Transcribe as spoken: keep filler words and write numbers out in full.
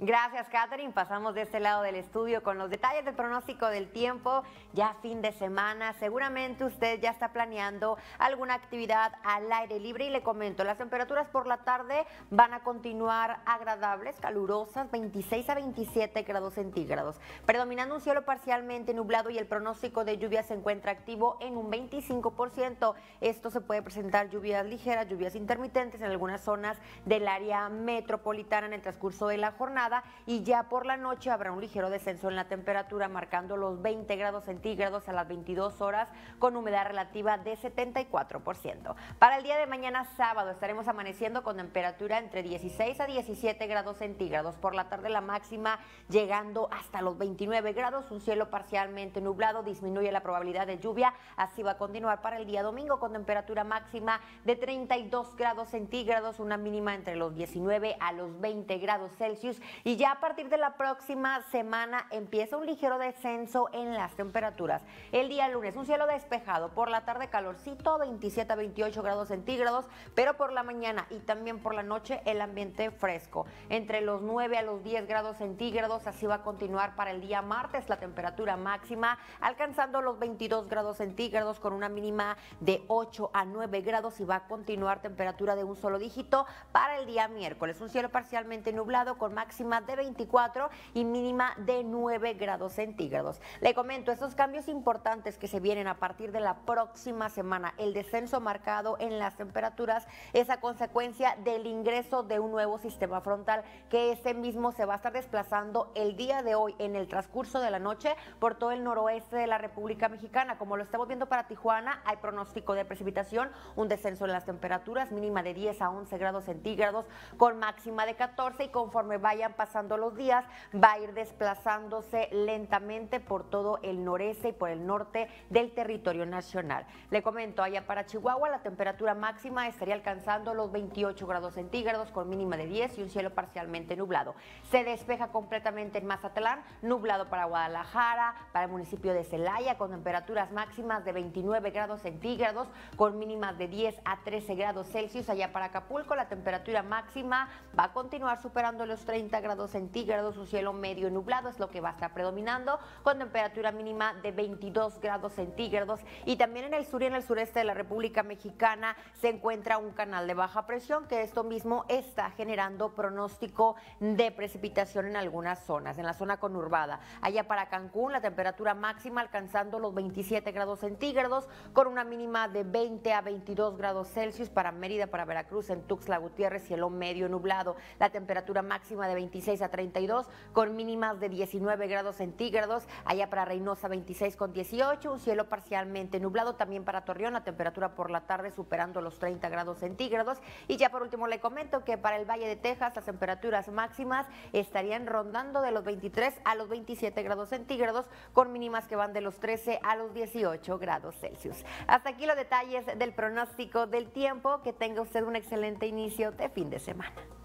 Gracias, Catherine. Pasamos de este lado del estudio con los detalles del pronóstico del tiempo. Ya fin de semana, seguramente usted ya está planeando alguna actividad al aire libre y le comento, las temperaturas por la tarde van a continuar agradables, calurosas, veintiséis a veintisiete grados centígrados, predominando un cielo parcialmente nublado y el pronóstico de lluvia se encuentra activo en un veinticinco por ciento. Esto se puede presentar lluvias ligeras, lluvias intermitentes en algunas zonas del área metropolitana en el transcurso de la jornada. Y ya por la noche habrá un ligero descenso en la temperatura, marcando los veinte grados centígrados a las veintidós horas, con humedad relativa de setenta y cuatro por ciento. Para el día de mañana sábado estaremos amaneciendo con temperatura entre dieciséis a diecisiete grados centígrados. Por la tarde la máxima llegando hasta los veintinueve grados, un cielo parcialmente nublado, disminuye la probabilidad de lluvia. Así va a continuar para el día domingo con temperatura máxima de treinta y dos grados centígrados, una mínima entre los diecinueve a los veinte grados Celsius. Y ya a partir de la próxima semana empieza un ligero descenso en las temperaturas. El día lunes, un cielo despejado, por la tarde calorcito, veintisiete a veintiocho grados centígrados, pero por la mañana y también por la noche el ambiente fresco, entre los nueve a los diez grados centígrados. Así va a continuar para el día martes, la temperatura máxima alcanzando los veintidós grados centígrados con una mínima de ocho a nueve grados y va a continuar temperatura de un solo dígito para el día miércoles, un cielo parcialmente nublado con máxima de veinticuatro y mínima de nueve grados centígrados. Le comento estos cambios importantes que se vienen a partir de la próxima semana. El descenso marcado en las temperaturas es a consecuencia del ingreso de un nuevo sistema frontal, que este mismo se va a estar desplazando el día de hoy en el transcurso de la noche por todo el noroeste de la República Mexicana. Como lo estamos viendo para Tijuana, hay pronóstico de precipitación, un descenso en las temperaturas, mínima de diez a once grados centígrados con máxima de catorce, y conforme vayan pasando los días va a ir desplazándose lentamente por todo el noreste y por el norte del territorio nacional. Le comento, allá para Chihuahua la temperatura máxima estaría alcanzando los veintiocho grados centígrados con mínima de diez y un cielo parcialmente nublado. Se despeja completamente en Mazatlán, nublado para Guadalajara, para el municipio de Celaya, con temperaturas máximas de veintinueve grados centígrados con mínimas de diez a trece grados Celsius. Allá para Acapulco la temperatura máxima va a continuar superando los treinta grados centígrados, un cielo medio nublado es lo que va a estar predominando, con temperatura mínima de veintidós grados centígrados. Y también en el sur y en el sureste de la República Mexicana se encuentra un canal de baja presión, que esto mismo está generando pronóstico de precipitación en algunas zonas, en la zona conurbada. Allá para Cancún la temperatura máxima alcanzando los veintisiete grados centígrados con una mínima de veinte a veintidós grados Celsius. Para Mérida, para Veracruz, en Tuxtla Gutiérrez, cielo medio nublado, la temperatura máxima de veintiséis a treinta y dos con mínimas de diecinueve grados centígrados. Allá para Reynosa veintiséis con dieciocho, un cielo parcialmente nublado. También para Torreón la temperatura por la tarde superando los treinta grados centígrados. Y ya por último le comento que para el Valle de Texas las temperaturas máximas estarían rondando de los veintitrés a los veintisiete grados centígrados con mínimas que van de los trece a los dieciocho grados Celsius. Hasta aquí los detalles del pronóstico del tiempo. Que tenga usted un excelente inicio de fin de semana.